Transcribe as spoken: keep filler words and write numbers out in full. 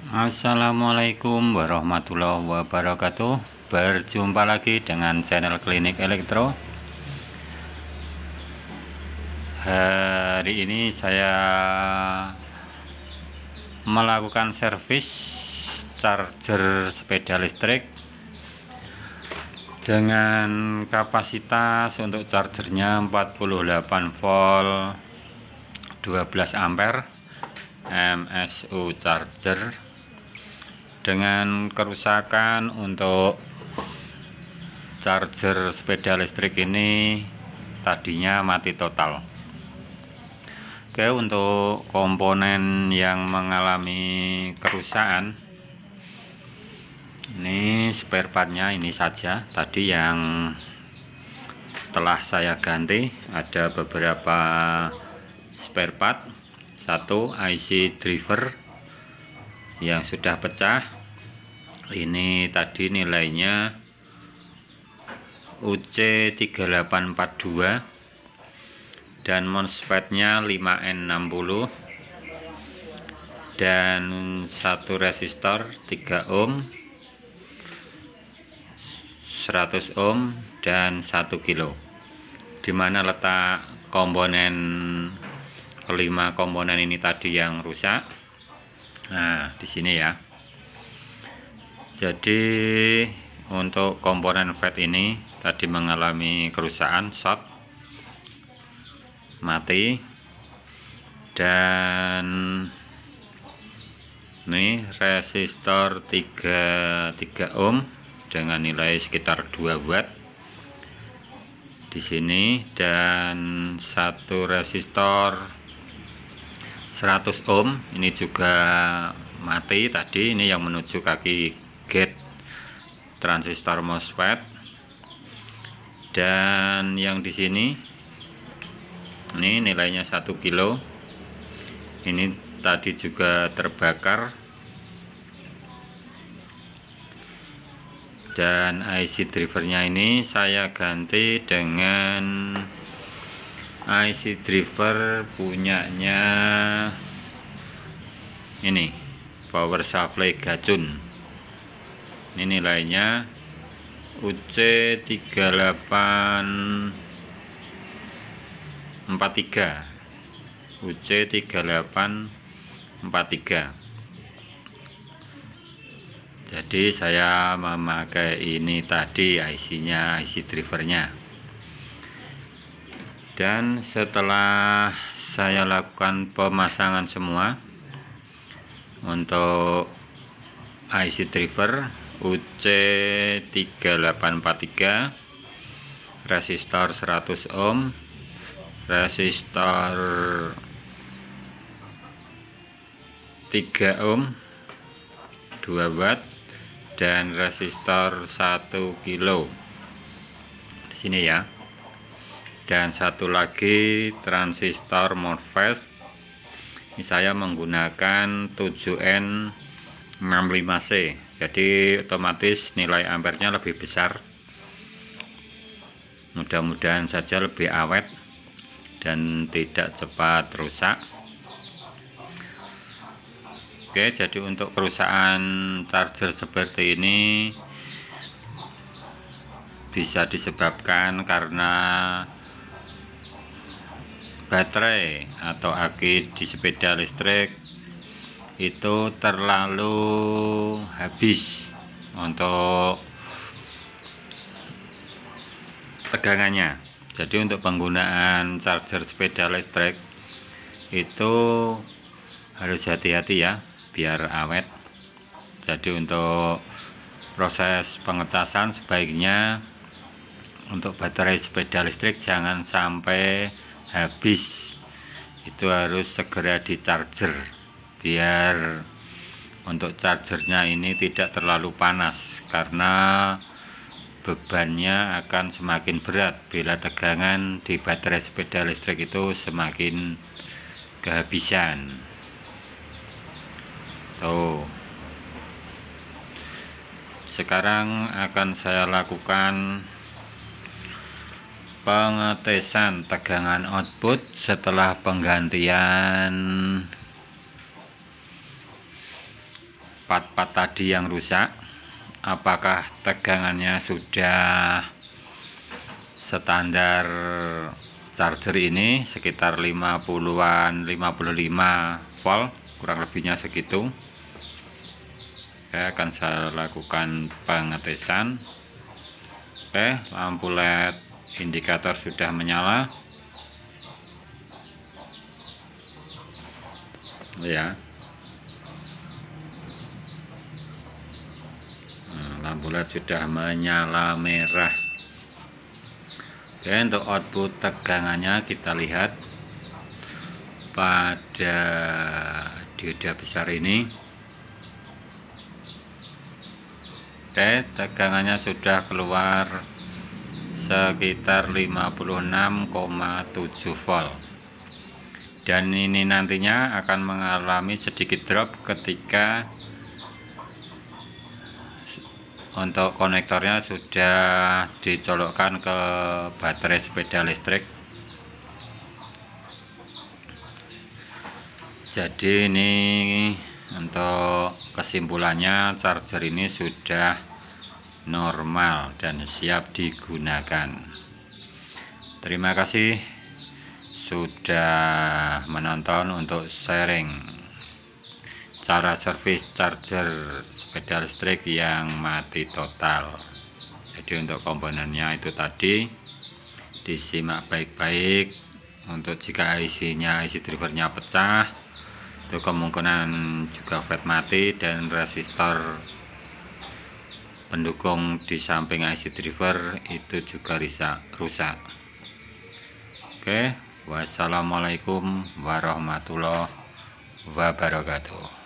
Assalamualaikum warahmatullahi wabarakatuh. Berjumpa lagi dengan channel Klinik Elektro. Hari ini saya melakukan servis charger sepeda listrik dengan kapasitas untuk chargernya empat puluh delapan volt dua belas ampere M S U charger, dengan kerusakan untuk charger sepeda listrik ini tadinya mati total. Oke, untuk komponen yang mengalami kerusakan ini spare partnya ini saja tadi yang telah saya ganti. Ada beberapa spare part. Satu, I C driver yang sudah pecah, ini tadi nilainya U C tiga delapan empat dua dan MOSFET-nya lima N enam puluh dan satu resistor tiga ohm, seratus ohm dan satu kilo. Dimana letak komponen kelima komponen ini tadi yang rusak? Nah, di sini ya. Jadi untuk komponen F E T ini tadi mengalami kerusakan, short, mati, dan ini resistor tiga puluh tiga ohm dengan nilai sekitar dua watt di sini, dan satu resistor seratus ohm ini juga mati tadi. Ini yang menuju kaki gate transistor MOSFET, dan yang di sini ini nilainya satu kilo, ini tadi juga terbakar, dan I C drivernya ini saya ganti dengan I C driver punyanya ini power supply Gacun. Ini nilainya U C tiga delapan empat tiga, U C tiga delapan empat tiga. Jadi saya memakai ini tadi I C-nya, I C drivernya. Dan setelah saya lakukan pemasangan semua untuk I C driver U C tiga delapan empat tiga, resistor seratus ohm, resistor tiga ohm dua watt, dan resistor satu kilo di sini ya. Dan satu lagi transistor MOSFET. Ini saya menggunakan tujuh N enam puluh lima C, jadi otomatis nilai ampernya lebih besar. Mudah-mudahan saja lebih awet dan tidak cepat rusak. Oke, jadi untuk kerusakan charger seperti ini bisa disebabkan karena baterai atau aki di sepeda listrik itu terlalu habis untuk tegangannya. Jadi untuk penggunaan charger sepeda listrik itu harus hati-hati ya, biar awet. Jadi untuk proses pengecasan sebaiknya untuk baterai sepeda listrik jangan sampai habis, itu harus segera di charger biar untuk chargernya ini tidak terlalu panas, karena bebannya akan semakin berat bila tegangan di baterai sepeda listrik itu semakin kehabisan. Tuh, sekarang akan saya lakukan pengetesan tegangan output setelah penggantian part-part tadi yang rusak, apakah tegangannya sudah standar charger ini sekitar lima puluhan, lima puluh lima volt, kurang lebihnya segitu. Oke, akan saya lakukan pengetesan. Oke, lampu L E D indikator sudah menyala ya. Nah, lampu L E D sudah menyala merah. Oke, untuk output tegangannya kita lihat pada dioda besar ini. Oke, tegangannya sudah keluar sekitar lima puluh enam koma tujuh volt, dan ini nantinya akan mengalami sedikit drop ketika untuk konektornya sudah dicolokkan ke baterai sepeda listrik. Jadi ini untuk kesimpulannya, charger ini sudah normal dan siap digunakan. Terima kasih sudah menonton untuk sharing cara servis charger sepeda listrik yang mati total. Jadi untuk komponennya itu tadi disimak baik-baik. Untuk jika I C-nya, I C drivernya pecah, itu kemungkinan juga flat mati, dan resistor pendukung di samping I C driver itu juga rusak. Oke, wassalamualaikum warahmatullahi wabarakatuh.